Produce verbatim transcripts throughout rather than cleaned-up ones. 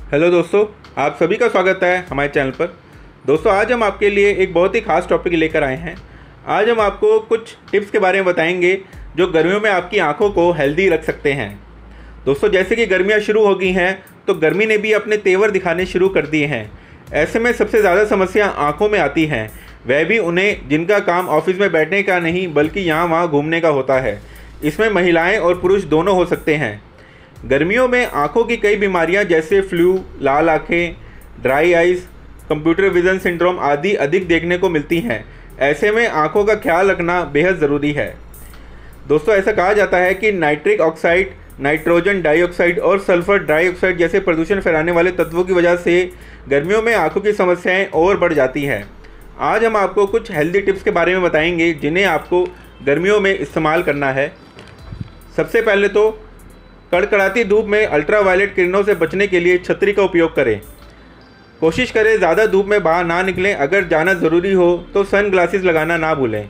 Hello दोस्तों, आप सभी का स्वागत है हमारे चैनल पर। दोस्तों, आज हम आपके लिए एक बहुत ही खास टॉपिक लेकर आए हैं। आज हम आपको कुछ टिप्स के बारे में बताएंगे जो गर्मियों में आपकी आंखों को हेल्दी रख सकते हैं। दोस्तों, जैसे कि गर्मियां शुरू हो गई हैं तो गर्मी ने भी अपने तेवर दिखाने शुरू कर दिए हैं। ऐसे में सबसे ज़्यादा समस्या आँखों में आती हैं, वह भी उन्हें जिनका काम ऑफिस में बैठने का नहीं बल्कि यहाँ वहाँ घूमने का होता है। इसमें महिलाएँ और पुरुष दोनों हो सकते हैं। गर्मियों में आंखों की कई बीमारियां जैसे फ्लू, लाल आंखें, dry eyes, computer vision syndrome आदि अधिक देखने को मिलती हैं। ऐसे में आंखों का ख्याल रखना बेहद ज़रूरी है। दोस्तों, ऐसा कहा जाता है कि नाइट्रिक ऑक्साइड, नाइट्रोजन डाइऑक्साइड और सल्फर डाइऑक्साइड जैसे प्रदूषण फैलाने वाले तत्वों की वजह से गर्मियों में आंखों की समस्याएं और बढ़ जाती हैं। आज हम आपको कुछ हेल्दी टिप्स के बारे में बताएंगे जिन्हें आपको गर्मियों में इस्तेमाल करना है। सबसे पहले तो कड़कड़ाती धूप में अल्ट्रावायलेट किरणों से बचने के लिए छतरी का उपयोग करें। कोशिश करें ज़्यादा धूप में बाहर ना निकलें। अगर जाना ज़रूरी हो तो सन ग्लासेस लगाना ना भूलें।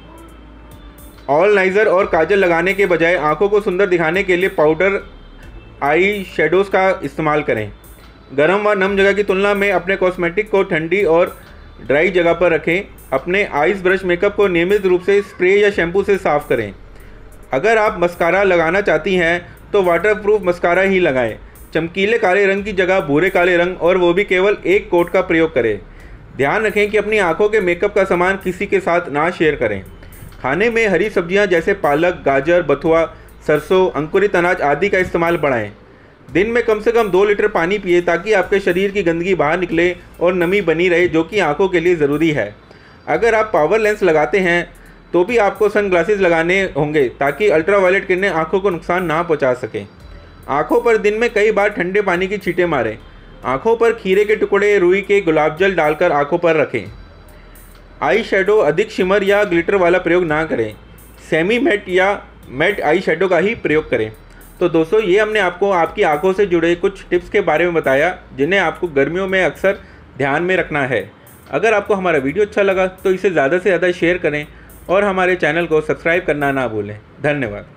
ऑल नाइज़र और काजल लगाने के बजाय आंखों को सुंदर दिखाने के लिए पाउडर आई शेडोज़ का इस्तेमाल करें। गर्म व नम जगह की तुलना में अपने कॉस्मेटिक को ठंडी और ड्राई जगह पर रखें। अपने आइस ब्रश मेकअप को नियमित रूप से स्प्रे या शैम्पू से साफ़ करें। अगर आप मस्कारा लगाना चाहती हैं तो वाटरप्रूफ मस्कारा ही लगाएं। चमकीले काले रंग की जगह भूरे काले रंग, और वो भी केवल एक कोट का प्रयोग करें। ध्यान रखें कि अपनी आंखों के मेकअप का सामान किसी के साथ ना शेयर करें। खाने में हरी सब्जियां जैसे पालक, गाजर, बथुआ, सरसों, अंकुरित अनाज आदि का इस्तेमाल बढ़ाएं। दिन में कम से कम दो लीटर पानी पिए ताकि आपके शरीर की गंदगी बाहर निकले और नमी बनी रहे, जो कि आँखों के लिए ज़रूरी है। अगर आप पावर लेंस लगाते हैं तो भी आपको सन ग्लासेस लगाने होंगे ताकि अल्ट्रावायलेट किरणें आंखों को नुकसान ना पहुंचा सकें। आंखों पर दिन में कई बार ठंडे पानी की छींटें मारें। आंखों पर खीरे के टुकड़े, रुई के गुलाब जल डालकर आंखों पर रखें। आई शेडो अधिक शिमर या ग्लिटर वाला प्रयोग ना करें। सेमी मैट या मैट आई शेडो का ही प्रयोग करें। तो दोस्तों, ये हमने आपको आपकी आंखों से जुड़े कुछ टिप्स के बारे में बताया जिन्हें आपको गर्मियों में अक्सर ध्यान में रखना है। अगर आपको हमारा वीडियो अच्छा लगा तो इसे ज़्यादा से ज़्यादा शेयर करें और हमारे चैनल को सब्सक्राइब करना ना भूलें। धन्यवाद।